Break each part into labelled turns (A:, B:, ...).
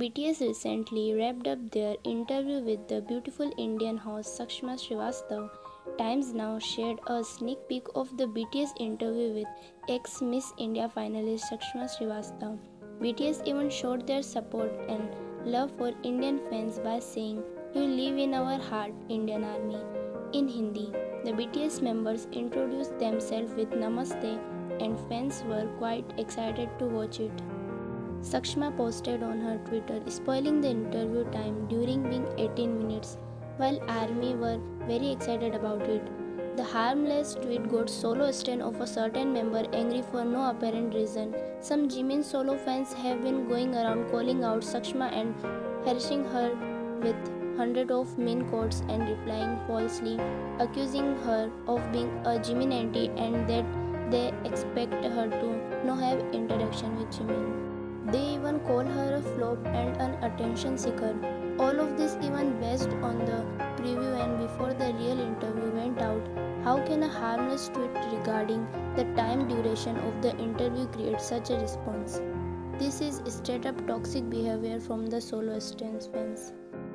A: BTS recently wrapped up their interview with the beautiful Indian host Sakshma Srivastava. Times Now shared a sneak peek of the BTS interview with ex-Miss India finalist Sakshma Srivastava. BTS even showed their support and love for Indian fans by saying, "You live in our heart, Indian Army." In Hindi, the BTS members introduced themselves with Namaste, and fans were quite excited to watch it. Sakshma posted on her Twitter spoiling the interview time during being 18 minutes, while ARMY were very excited about it. The harmless tweet got solo stan of a certain member angry for no apparent reason. Some Jimin solo fans have been going around calling out Sakshma and harassing her with hundreds of mean quotes and replying falsely, accusing her of being a Jimin anti and that they expect her to not have interaction with Jimin. They even call her a flop and an attention seeker. All of this even based on the preview and before the real interview went out. How can a harmless tweet regarding the time duration of the interview create such a response? This is straight up toxic behavior from the solo stans fans.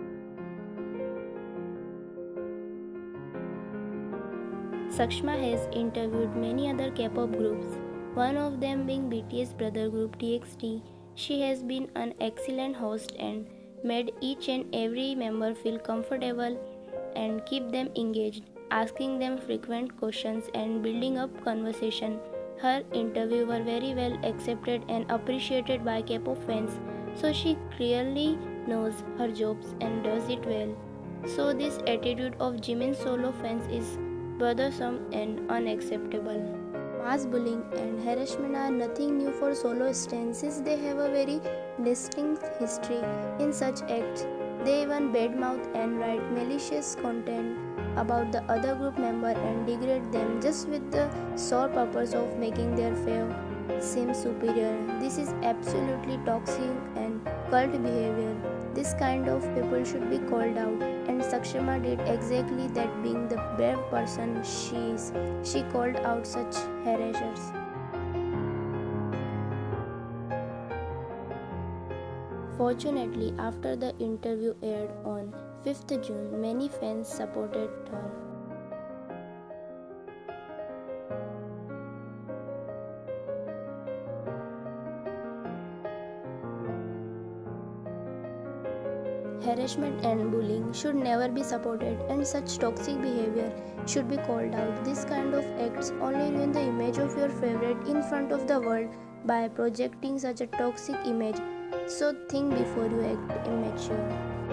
A: Sakshma has interviewed many other K-pop groups, one of them being BTS brother group TXT. She has been an excellent host and made each and every member feel comfortable and keep them engaged, asking them frequent questions and building up conversation. Her interviews were very well accepted and appreciated by K-pop fans, so she clearly knows her jobs and does it well. So this attitude of Jimin solo fans is bothersome and unacceptable. Mass bullying and harassment are nothing new for solo stans since they have a very distinct history in such acts. They even badmouth and write malicious content about the other group member and degrade them just with the sole purpose of making their fave seem superior. This is absolutely toxic and cult behavior. This kind of people should be called out, and Sakshma did exactly that. Being the brave person she is, she called out such harassers. Fortunately, after the interview aired on 5th June, many fans supported her. Harassment and bullying should never be supported, and such toxic behavior should be called out. This kind of acts only ruin the image of your favorite in front of the world by projecting such a toxic image. So think before you act immature.